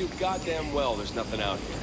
you goddamn well there's nothing out here.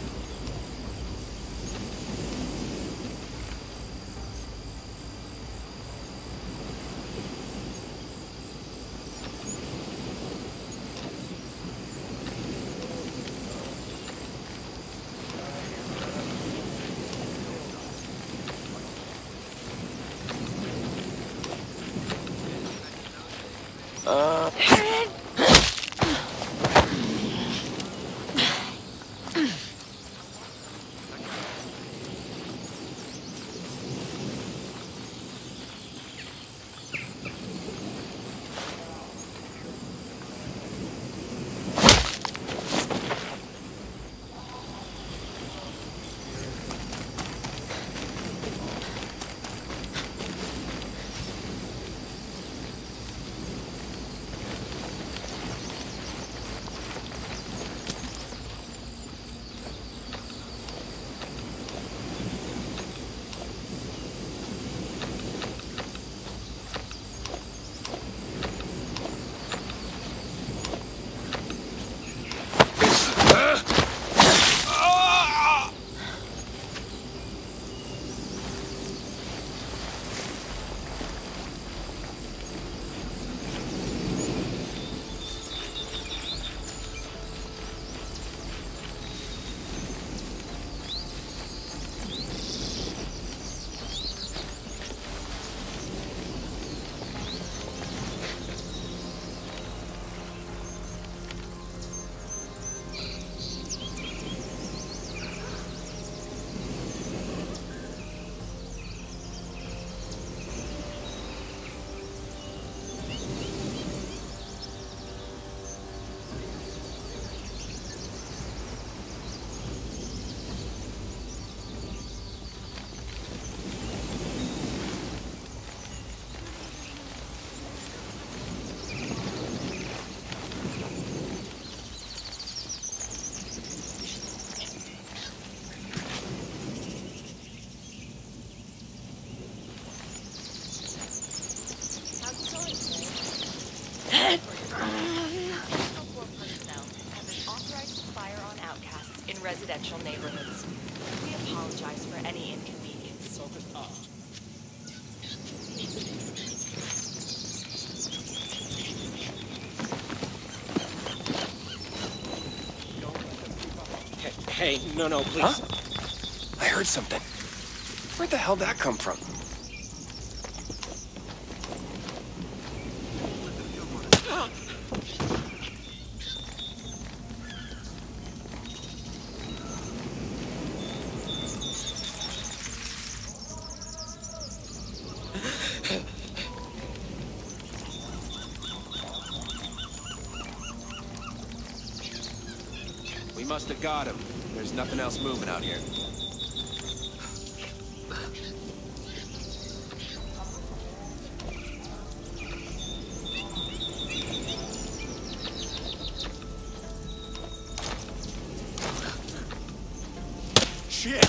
Residential neighborhoods. We apologize for any inconvenience. Hey, no, please. Huh? I heard something. Where'd the hell that come from? We must have got him. There's nothing else moving out here. Shit!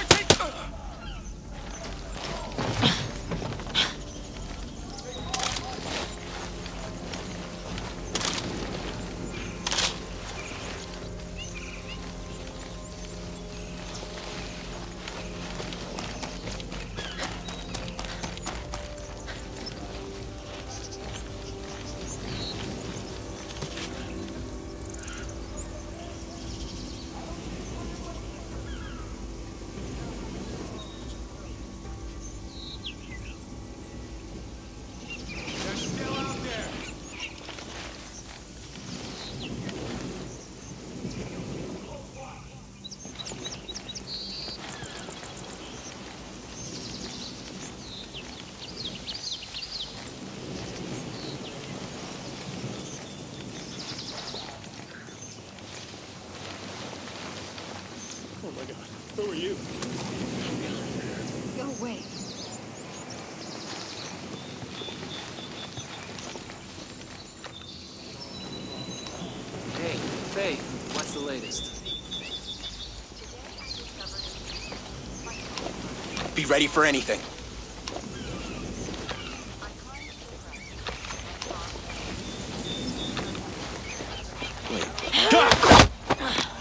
Oh my god, who are you? Go away. Hey, Faye, what's the latest? Be ready for anything. Wait.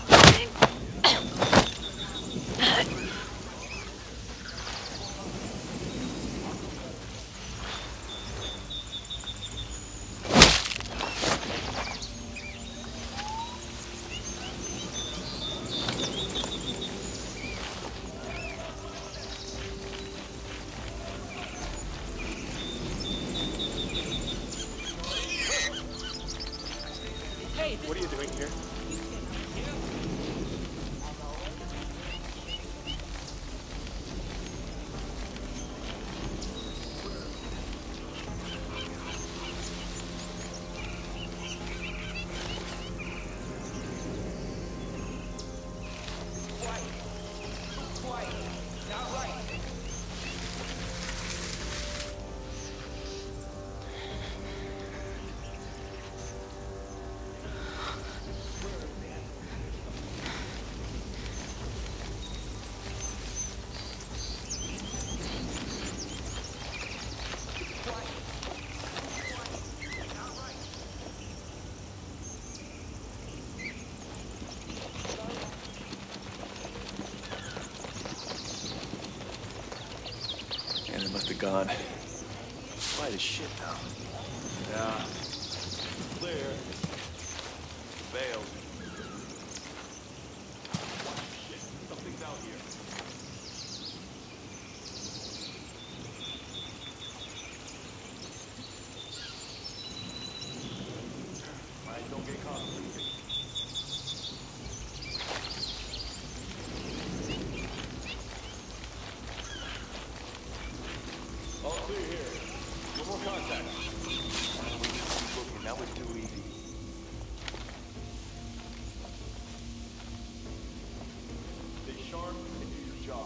Must have gone. Quiet as shit now. Yeah. Clear. Failed. Shit, something's out here. Alright, don't get caught. All clear here. No more contact. That was too easy. Stay sharp and do your job.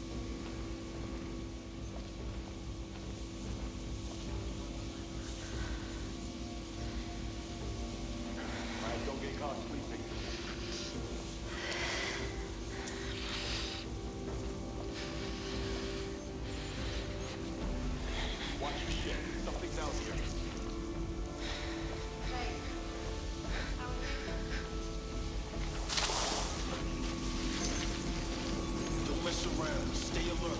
Alright, don't get caught sleeping. Watch your shit. Something's out here. Don't mess around. Stay alert.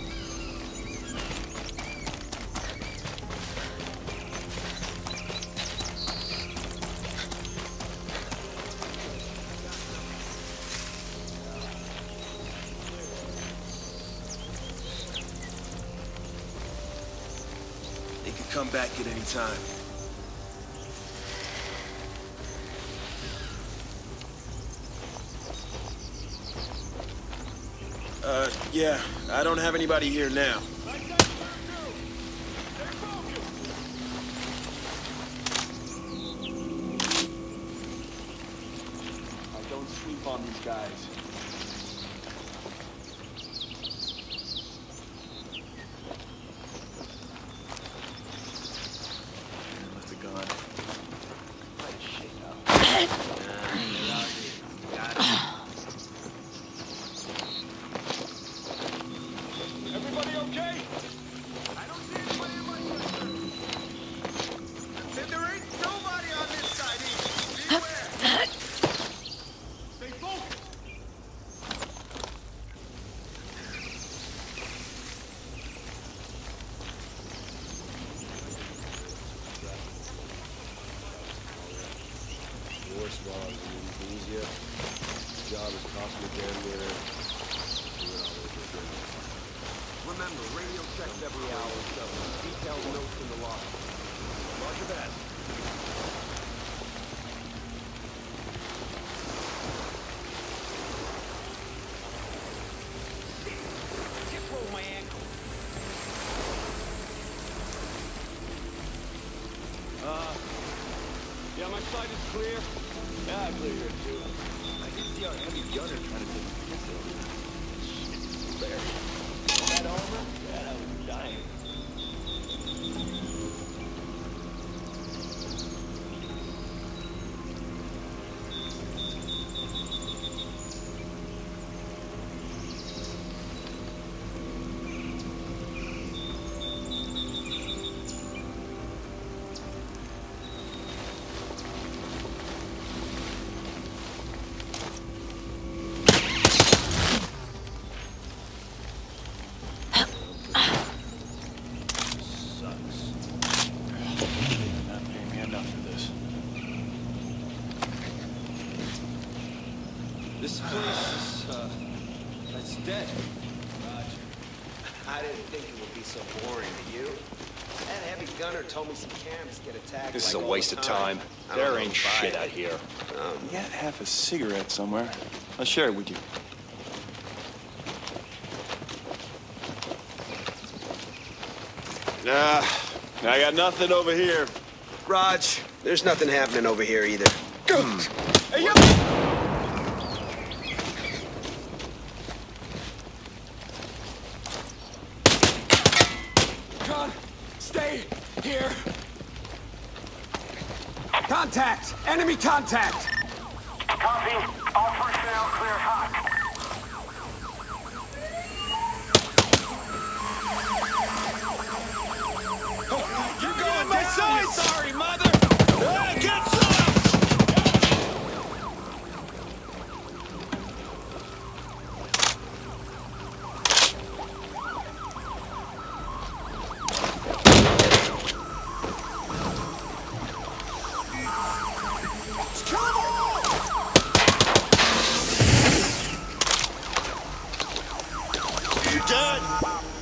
They could come back at any time. Yeah, I don't have anybody here now. Don't sleep on these guys. Must have gone. Right, shit now. Everybody okay? I don't see anybody in my sector. Then there ain't nobody on this side either. Beware. Stay focused. Worse while I was in Indonesia. The job has cost me damn near do it all over again. Remember, radio checks every hour, so detailed notes in the log. Roger that. Just roll my ankle. Yeah, my side is clear. Yeah, I clear here too. I can see our heavy gunner trying to take the piss out of it. There. That armor? Yeah, I was dying. This place is, it's dead. Roger. I didn't think it would be so boring to you. That heavy gunner told me some camps get attacked. This is like a all waste the of time. I don't There know ain't if I- shit out here. You got half a cigarette somewhere. I'll share it with you. I got nothing over here. Raj, there's nothing happening over here either. Hey, yo! John, stay here. Contact! Enemy contact! Copy. All personnel clear hot. You're going my side! Sorry, mother! Get some! done.